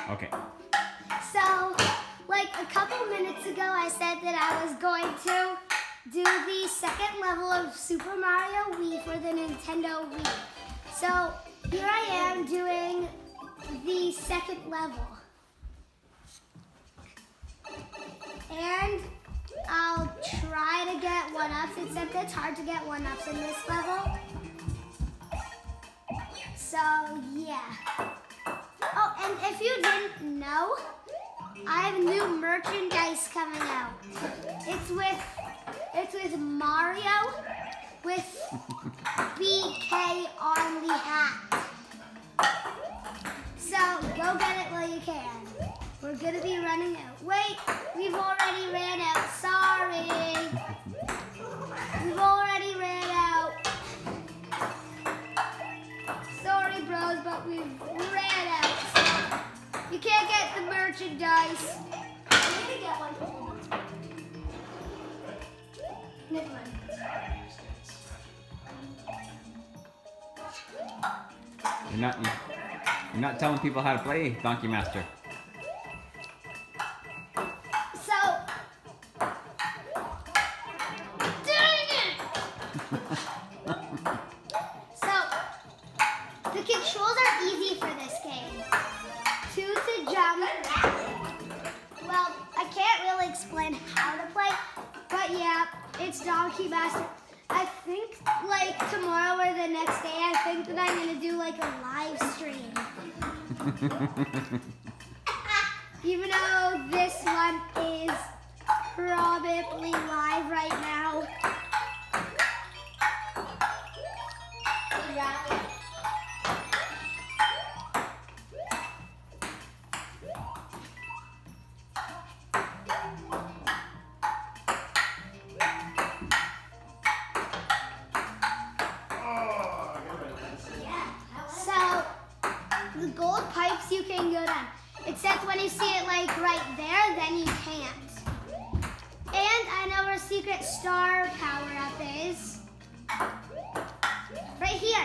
Okay. So, like a couple minutes ago, I said that I was going to do the second level of Super Mario Wii for the Nintendo Wii. So, here I am doing the second level. And I'll try to get one-ups, except it's hard to get one-ups in this level. So, yeah. Oh, and if you didn't know, I have new merchandise coming out. It's with Mario with BK on the hat. So go get it while you can. We're gonna be running out. Wait, we've already ran out. Sorry. We've already ran out. Sorry, bros, but we've ran out. So you can't get the merchandise. I'm gonna get one. Never mind. You're not telling people how to play Donkey Master. So, dang it! So, the controls are easy for this game. 2 to jump. Well, I can't really explain how to play, but yeah, it's Donkey Master. I think like tomorrow or the next day, I think that I'm gonna do like a live stream. Even though this one is probably live right now. The gold pipes you can go down. Except when you see it like right there, then you can't. And I know where secret star power up is. Right here.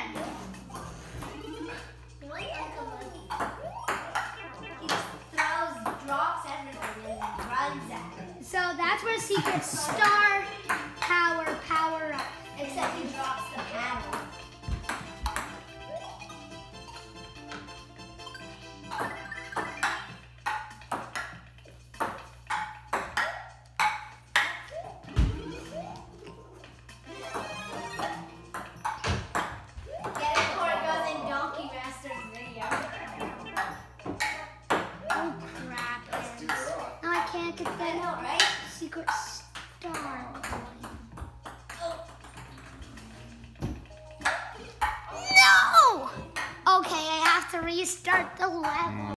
He just throws, drops everything and runs at it. So that's where secret star power up. Except he drops the paddle. Secret star. No! Okay, I have to restart the level.